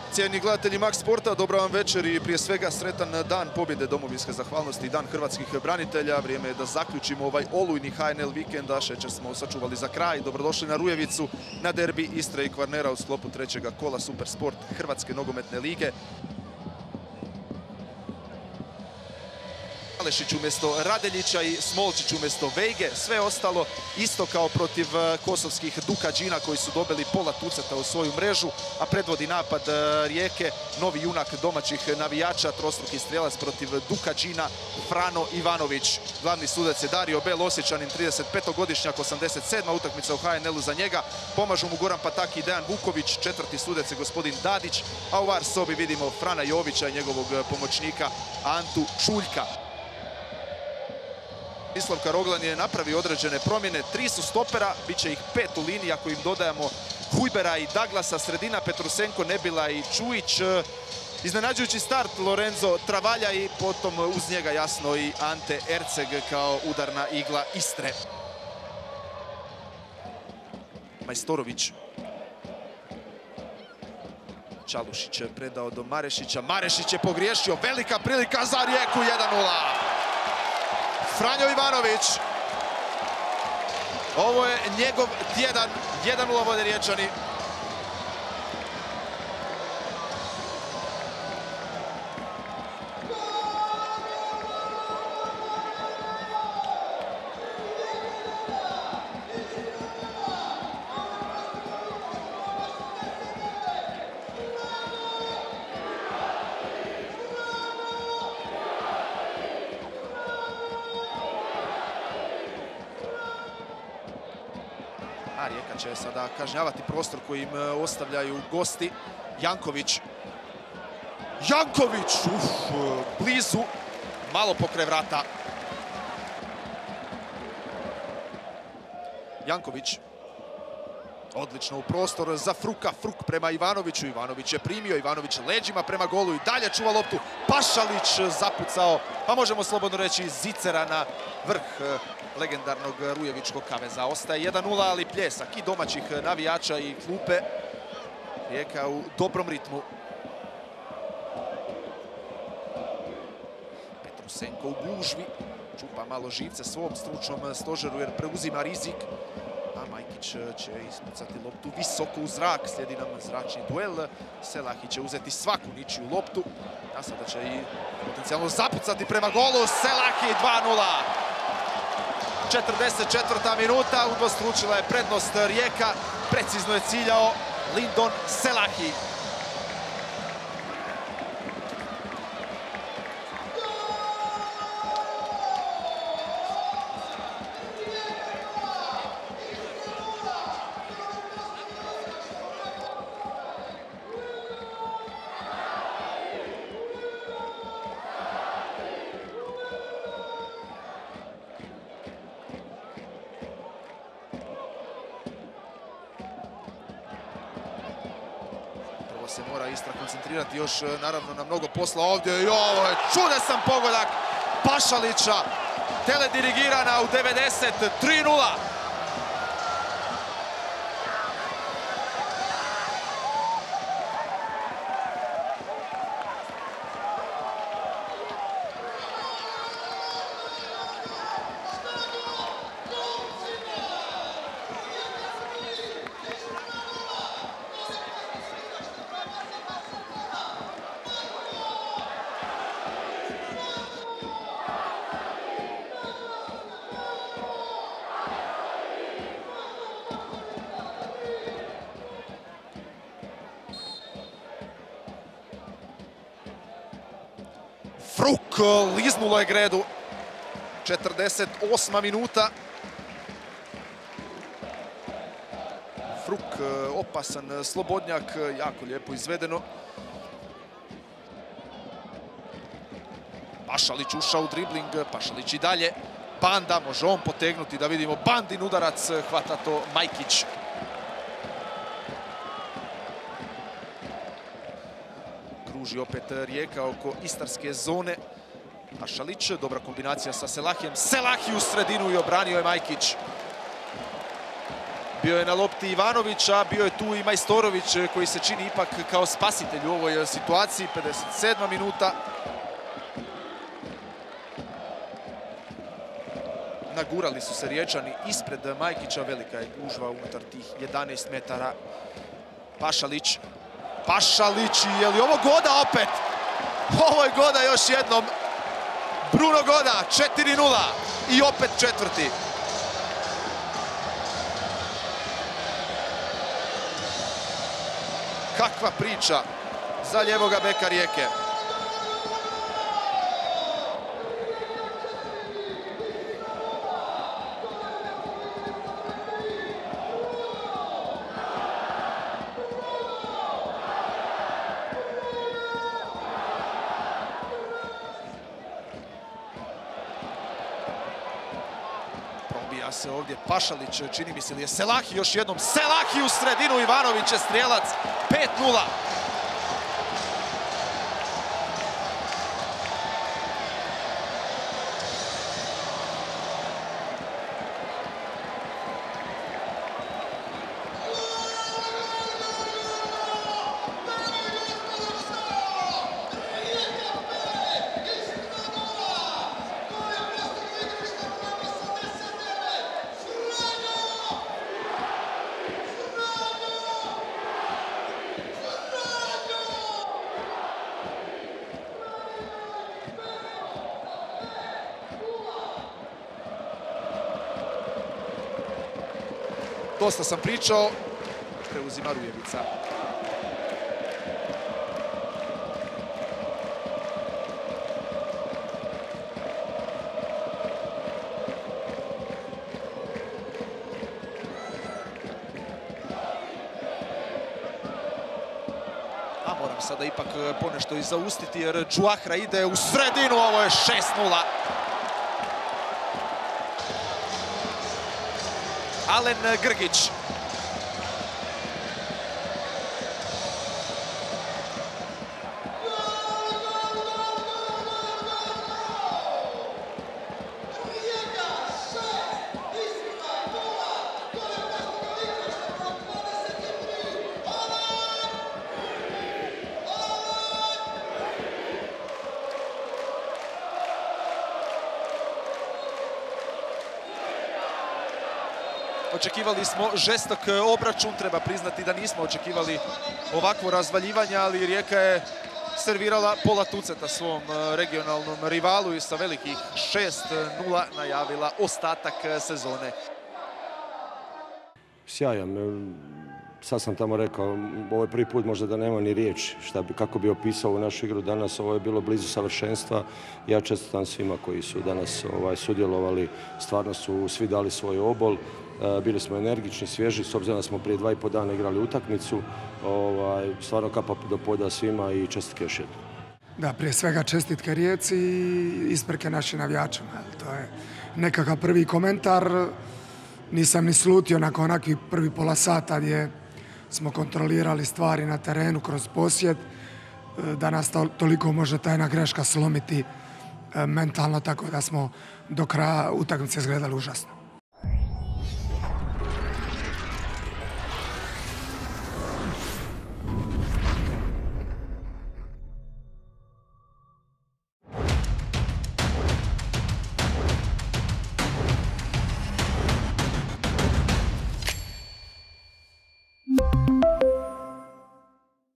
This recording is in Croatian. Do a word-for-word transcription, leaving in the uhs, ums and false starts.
Cijeni gledatelji Max Sporta, dobra vam večer i prije svega sretan dan pobjede domovinske zahvalnosti i dan hrvatskih branitelja. Vrijeme je da zaključimo ovaj olujni H N L vikend, a šećer smo sačuvali za kraj. Dobrodošli na Rujevicu, na derbi Istre i Kvarnera u sklopu trećega kola Supersport Hrvatske nogometne lige. Alešić umjesto Radeljića i Smolčić umjesto Vejge. Sve ostalo isto kao protiv kosovskih Dukadžina koji su dobili pola tucata u svoju mrežu, a predvodi napad Rijeke novi junak domaćih navijača, trostruki strijelac protiv Dukadžina, Frano Ivanović. Glavni sudac je Dario Bel, Osječanin, trideset petogodišnjak, osamdeset sedma utakmica u H N L-u za njega. Pomažu mu Goran Pataki i Dejan Vuković, četvrti sudac je gospodin Dadić, a u var sobi vidimo Frana Jovića i njegovog pomoćnika Antu Šuljka. Islavka Roglan je napravio određene promjene, tri su stopera, bit će ih pet u liniji ako im dodajemo Hujbera i Daglasa, sredina Petrusenko, Nebila i Čujić. Iznenađujući start Lorenzo Travalja i potom uz njega jasno i Ante Erceg kao udarna igla Istre. Majstorović. Čalušić je predao do Marešića, Marešić je pogriješio, velika prilika za Rijeku, jedan nula. Franjo Ivanović. Ovo je njegov tjedan, jedan nula vode Riječani. A Rijeka će sada kažnjavati prostor koji im ostavljaju gosti. Janković. Janković! Uf, blizu. Malo pokraj vrata. Janković. Odlično u prostor za Fruka. Fruk prema Ivanoviću. Ivanović je primio. Ivanović leđima prema golu i dalje čuva loptu. Pašalić zapucao, pa možemo slobodno reći Zicera na vrh legendarnog Rujevičkog kaveza. Ostaje jedan nula, ali pljesak i domaćih navijača i klupe. Rijeka u dobrom ritmu. Petrusenko u gužvi. Čupa malo živce svom stručnom stožeru jer preuzima rizik. A Majkić će ispucati loptu visoko u zrak. Slijedi nam zračni duel. Selahi će uzeti svaku ničiju loptu. A sada će i potencijalno zapucati prema golu. Selahi dva nula. četrdeset četvrta minuta. Udvostručila je prednost Rijeka. Precizno je ciljao Lindon Selahi. Se mora Istra koncentrirati još naravno na mnogo posla ovdje i ovo je čudesan pogodak Pašalića. Teledirigirana u devedeset tri nula. Fruk liznulo je Gredu. četrdeset osma minuta. Fruk opasan slobodnjak, jako lijepo izvedeno. Pašalić ušao u dribling, Pašalić i dalje. Banda, može on potegnuti da vidimo Bandin udarac, hvata to Majkić. Kruži opet Rijeka oko istarske zone. Pašalić, dobra kombinacija sa Selahijem. Selahi u sredinu i obranio je Majkić. Bio je na lopti Ivanović, a bio je tu i Majstorović koji se čini ipak kao spasitelj u ovoj situaciji. pedeset sedma minuta. Nagurali su se Riječani ispred Majkića, velika je gužva unutar tih jedanaest metara. Pašalić, Pašalić, je li ovo Goda opet? Ovo je Goda još jednom. Bruno Goda, četiri nula i opet četvrti. Kakva priča za ljevoga beka Rijeke. Probija se ovdje Pašalić, čini mi se li je Selahi još jednom. Selahi u sredinu, Ivanović je strijelac. pet nula. Dosta sam pričao, preuzima Rujevica. A moram sada ipak ponešto i zaustiti jer Džuahra ide u sredinu, ovo je šest nula. Alen Grgić. Očekivali smo žestok obračun, treba priznati da nismo očekivali ovakvo razvaljivanje, ali Rijeka je servirala pola tuceta svom regionalnom rivalu i sa velikih šest nula najavila ostatak sezone. Sjajan. Sad sam tamo rekao, ovo je prvi put možda da nema ni riječ šta bi, kako bi opisao ovu našu igru danas. Ovo je bilo blizu savršenstva. Ja čestitam svima koji su danas ovaj, sudjelovali. Stvarno su svi dali svoj obol. E, bili smo energični, svježi, s obzirom da smo prije dva i po dana igrali utakmicu. Ovaj, stvarno kapa do poda svima i čestitke još jednom. Da, prije svega čestitke Rijeci i isprike našim navijačima. To je nekakav prvi komentar. Nisam ni slutio nakon onakvih prvi pola sata gdje smo kontrolirali stvari na terenu kroz posjed, da nas to, toliko može tajna greška slomiti mentalno, tako da smo do kraja utakmice izgledali užasno.